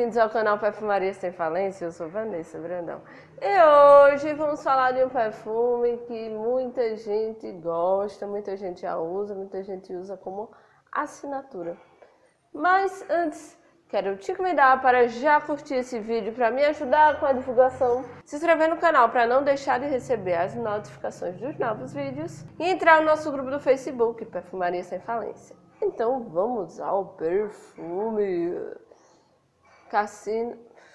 Bem-vindos ao canal Perfumaria Sem Falência, eu sou Vanessa Brandão. E hoje vamos falar de um perfume que muita gente gosta, muita gente já usa, muita gente usa como assinatura. Mas antes, quero te convidar para já curtir esse vídeo para me ajudar com a divulgação, se inscrever no canal para não deixar de receber as notificações dos novos vídeos e entrar no nosso grupo do Facebook, Perfumaria Sem Falência. Então vamos ao perfume. Cassino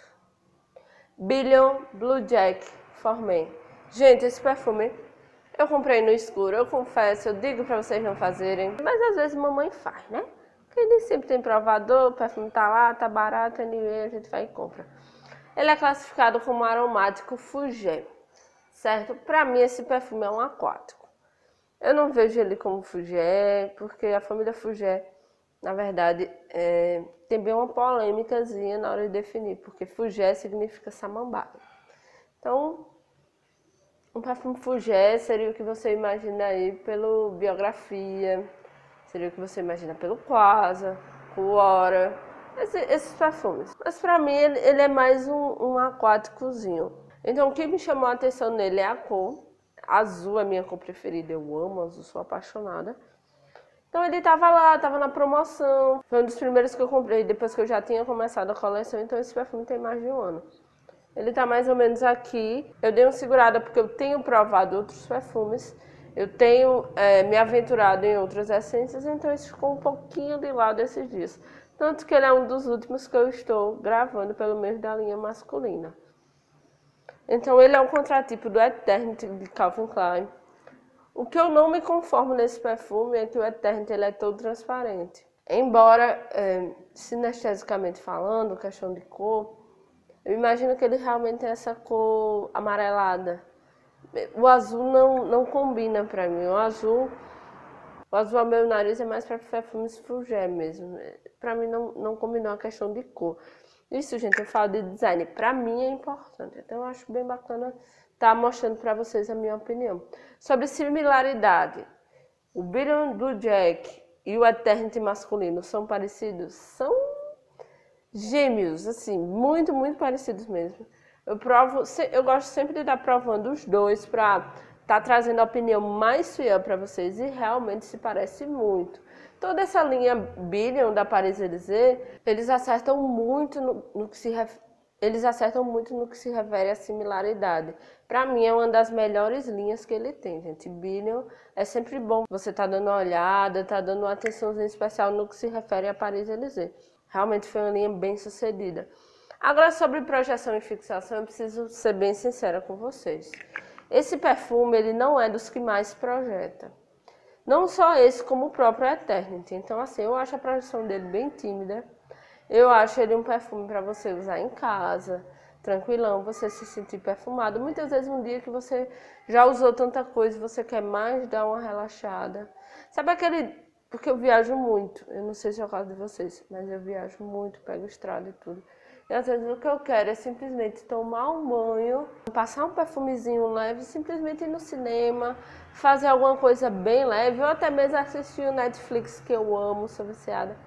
Billion Blue Jack for Men. Gente, esse perfume eu comprei no escuro, eu confesso, eu digo pra vocês não fazerem, mas às vezes mamãe faz, né? Porque nem sempre tem provador, o perfume tá lá, tá barato, anyway, a gente vai e compra. Ele é classificado como aromático Fougère, certo? Pra mim esse perfume é um aquático. Eu não vejo ele como Fougère, porque a família Fougère, na verdade, tem bem uma polêmicazinha na hora de definir, porque Fougère significa samambaia. Então, um perfume Fougère seria o que você imagina aí pelo biografia, seria o que você imagina pelo Quasar, Cuora, esses perfumes. Mas pra mim ele é mais um aquáticozinho. Então o que me chamou a atenção nele é a cor. Azul é minha cor preferida, eu amo azul, sou apaixonada. Então ele tava lá, tava na promoção, foi um dos primeiros que eu comprei, depois que eu já tinha começado a coleção, então esse perfume tem mais de um ano. Ele tá mais ou menos aqui, eu dei uma segurada porque eu tenho provado outros perfumes, eu tenho me aventurado em outras essências, então esse ficou um pouquinho de lado esses dias. Tanto que ele é um dos últimos que eu estou gravando pelo menos da linha masculina. Então ele é um contratipo do Eternity de Calvin Klein. O que eu não me conformo nesse perfume é que o Eternity ele é todo transparente. Embora, sinestesicamente falando, questão de cor, eu imagino que ele realmente tem essa cor amarelada. O azul não combina pra mim. O azul ao meu nariz é mais para perfumes Fougère mesmo. Pra mim não combinou a questão de cor. Isso, gente, eu falo de design. Pra mim é importante. Então eu acho bem bacana tá mostrando para vocês a minha opinião. Sobre similaridade, o Billion Blue Jack e o Eternity masculino são parecidos? São gêmeos, assim, muito, muito parecidos mesmo. Eu gosto sempre de estar provando os dois para estar trazendo a opinião mais fiel para vocês e realmente se parece muito. Toda essa linha Billion da Paris-Élysée, eles acertam muito no que se refere à similaridade. Para mim é uma das melhores linhas que ele tem, gente. Billion é sempre bom você tá dando uma olhada, tá dando uma atençãozinha especial no que se refere a Paris-Élysée. Realmente foi uma linha bem sucedida. Agora sobre projeção e fixação, eu preciso ser bem sincera com vocês. Esse perfume ele não é dos que mais projeta. Não só esse, como o próprio Eternity. Então assim, eu acho a projeção dele bem tímida. Eu acho ele um perfume para você usar em casa, tranquilão, você se sentir perfumado. Muitas vezes um dia que você já usou tanta coisa, você quer mais dar uma relaxada. Sabe aquele... Porque eu viajo muito, eu não sei se é o caso de vocês, mas eu viajo muito, pego estrada e tudo. E às vezes o que eu quero é simplesmente tomar um banho, passar um perfumezinho leve, simplesmente ir no cinema, fazer alguma coisa bem leve, ou até mesmo assistir o Netflix, que eu amo, sou viciada.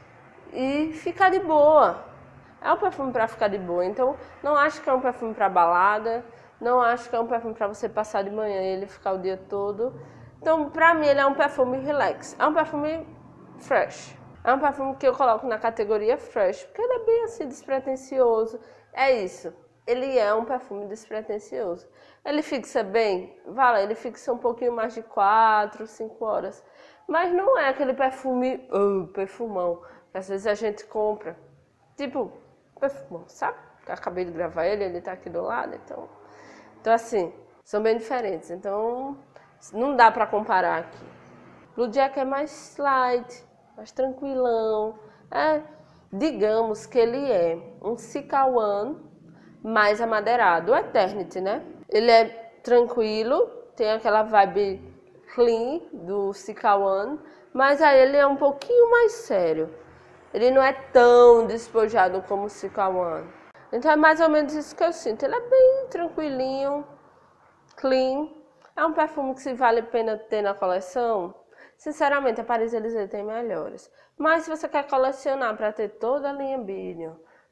E ficar de boa. É um perfume para ficar de boa. Então, não acho que é um perfume para balada. Não acho que é um perfume para você passar de manhã e ele ficar o dia todo. Então, para mim, ele é um perfume relax. É um perfume fresh. É um perfume que eu coloco na categoria fresh, porque ele é bem assim, despretensioso. É isso. Ele é um perfume despretensioso. Ele fixa bem? Vale, ele fixa um pouquinho mais de 4, 5 horas. Mas não é aquele perfume, perfumão, que às vezes a gente compra. Tipo, perfumão, sabe? Eu acabei de gravar ele tá aqui do lado, então assim, são bem diferentes. Então, não dá pra comparar aqui. Blue Jack é mais light, mais tranquilão. Digamos que ele é um Cica One mais amadeirado. O Eternity, né? Ele é tranquilo, tem aquela vibe clean do Cica One, mas aí ele é um pouquinho mais sério. Ele não é tão despojado como o Cica One. Então é mais ou menos isso que eu sinto. Ele é bem tranquilinho, clean. É um perfume que se vale a pena ter na coleção. Sinceramente, a Paris-Élysée tem melhores. Mas se você quer colecionar para ter toda a linha Billion,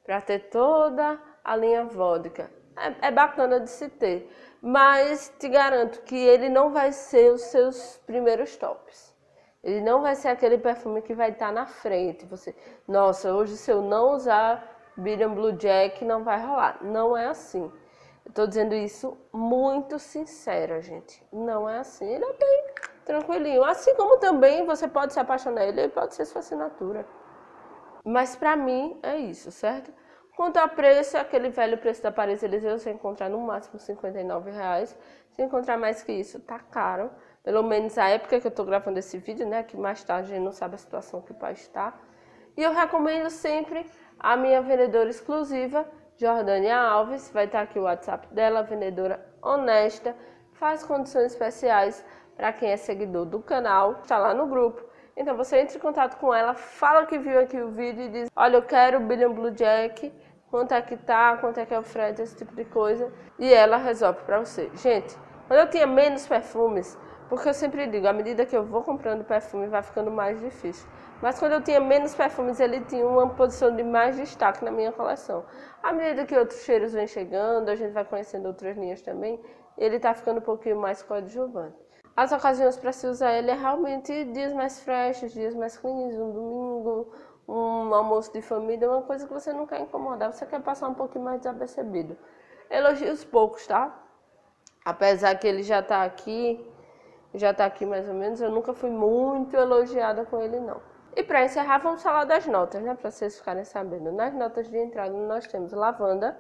para ter toda a linha vodka. É bacana de se ter, mas te garanto que ele não vai ser os seus primeiros tops. Ele não vai ser aquele perfume que vai estar na frente. Você, nossa, hoje se eu não usar Billion Blue Jack não vai rolar. Não é assim. Eu tô dizendo isso muito sincera, gente. Não é assim. Ele é bem tranquilinho. Assim como também você pode se apaixonar ele pode ser sua assinatura. Mas pra mim é isso, certo? Quanto ao preço, aquele velho preço da Paris Élysée, você encontrar no máximo R$59. Se encontrar mais que isso, tá caro. Pelo menos a época que eu tô gravando esse vídeo, né? Que mais tarde a gente não sabe a situação que o país está. E eu recomendo sempre a minha vendedora exclusiva, Jordânia Alves. Vai estar aqui o WhatsApp dela, vendedora honesta, faz condições especiais para quem é seguidor do canal, está lá no grupo. Então você entra em contato com ela, fala que viu aqui o vídeo e diz: olha, eu quero o Billion Blue Jack, quanto é que tá, quanto é que é o frete, esse tipo de coisa. E ela resolve para você. Gente, quando eu tinha menos perfumes, porque eu sempre digo, à medida que eu vou comprando perfume vai ficando mais difícil. Mas quando eu tinha menos perfumes, ele tinha uma posição de mais destaque na minha coleção. À medida que outros cheiros vêm chegando, a gente vai conhecendo outras linhas também, ele tá ficando um pouquinho mais coadjuvante. As ocasiões para se usar ele é realmente dias mais frescos, dias mais cleans, um domingo, um almoço de família, uma coisa que você não quer incomodar, você quer passar um pouquinho mais desapercebido. Elogios poucos, tá? Apesar que ele já tá aqui mais ou menos, eu nunca fui muito elogiada com ele não. E para encerrar, vamos falar das notas, né? Para vocês ficarem sabendo. Nas notas de entrada nós temos lavanda,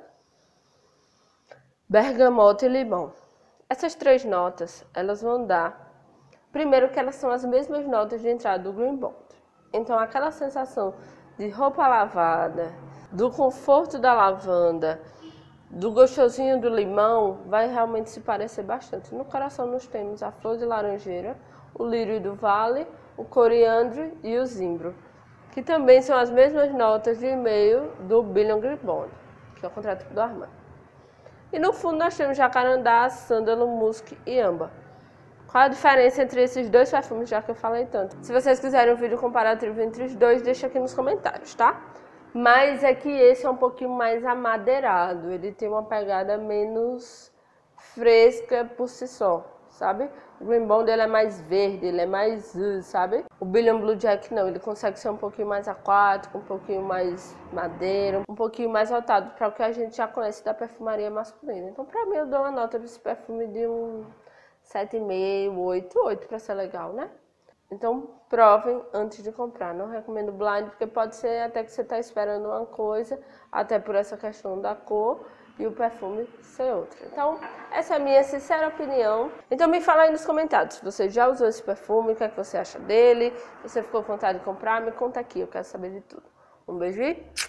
bergamota e limão. Essas três notas, elas vão dar, primeiro que elas são as mesmas notas de entrada do Green Bond. Então aquela sensação de roupa lavada, do conforto da lavanda, do gostosinho do limão, vai realmente se parecer bastante. No coração nós temos a flor de laranjeira, o lírio do vale, o coriandro e o zimbro, que também são as mesmas notas de e-mail do Billion Green Bond, que é o contratipo do Armani. E no fundo nós temos jacarandá, sândalo, musk e âmbar. Qual a diferença entre esses dois perfumes, já que eu falei tanto? Se vocês quiserem um vídeo comparativo entre os dois, deixa aqui nos comentários, tá? Mas é que esse é um pouquinho mais amadeirado, ele tem uma pegada menos fresca por si só, sabe? O Green Bond ele é mais verde, ele é mais, sabe? O Billion Blue Jack não, ele consegue ser um pouquinho mais aquático, um pouquinho mais madeira, um pouquinho mais voltado para o que a gente já conhece da perfumaria masculina. Então pra mim eu dou uma nota desse perfume de um 7,5, 8 para ser legal, né? Então provem antes de comprar, não recomendo blind, porque pode ser até que você está esperando uma coisa, até por essa questão da cor, e o perfume ser outra. Então, essa é a minha sincera opinião. Então me fala aí nos comentários se você já usou esse perfume, o que é que você acha dele, se você ficou com vontade de comprar, me conta aqui, eu quero saber de tudo. Um beijo e